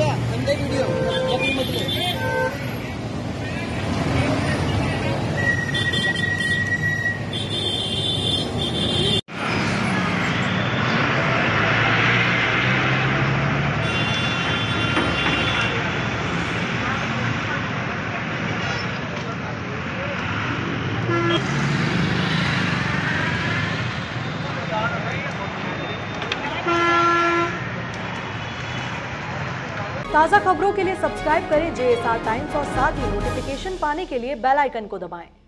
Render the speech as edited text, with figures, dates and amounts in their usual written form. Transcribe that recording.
गया गंदे वीडियो जबरी मत ले। ताज़ा खबरों के लिए सब्सक्राइब करें JSR टाइम्स और साथ ही नोटिफिकेशन पाने के लिए बेल आइकन को दबाएं।